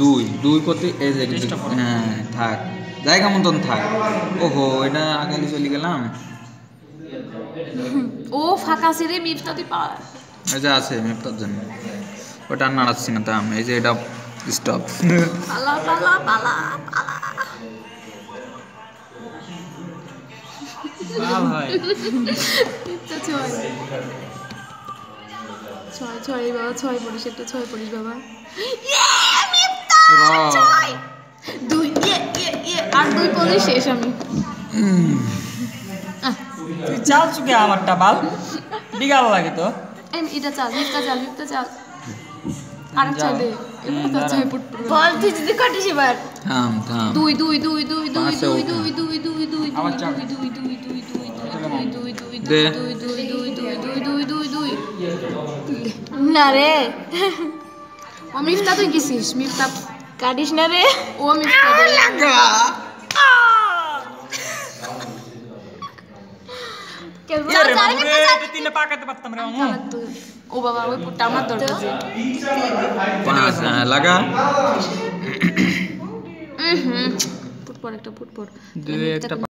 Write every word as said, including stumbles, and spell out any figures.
দুই দুই করতে এই যে হ্যাঁ থাক জায়গা মতন থাক ওহো এটা আগালি চলে গেলাম ও ফাঁকা আছে রে মিফতা তুই পা এই যে আছে মিফতার জন্য ওটা নাড়াচ্ছি না তাম এই যে এটা স্টপ পালা পালা পালা পালা ভালো হয় মিফতা ছয় ছয় ছয় বাবা ছয় পড়িস একটা ছয় পড়িস বাবা ইয়ে মিফতা ছয় দুই ইয়ে ইয়ে ইয়ে আর দুই পড়লে শেষ আমি তুই চাল চুকে আমারটা বাল বিগাল লাগে তো এম এটা চাল মিফতা চাল মিফতা চাল আর ছয় দে মিফতা ছয় পড় বল তুই যদি কাটিস এবার থাম থাম দুই দুই দুই দুই দুই পাঁচে দুই ওঠা। দুই দুই দুই দুই আবার চাল। দুই দুই দুই দুই দুই দুই দুই দুই দে। দুই দুই দুই দুই দুই দুই দুই দুই না রে ও মিফতা তুই কিসিস মিফতা কাটিস না রে ও মিফতা লাগা কেন আরে বাবু রে এটা তিনটা পাকাতে পারতাম রে মামু ও বাবা ওই পুটটা আমার দরকার পাঁচ হ্যাঁ লাগা ফুটবল একটা ফুটবল দে একটা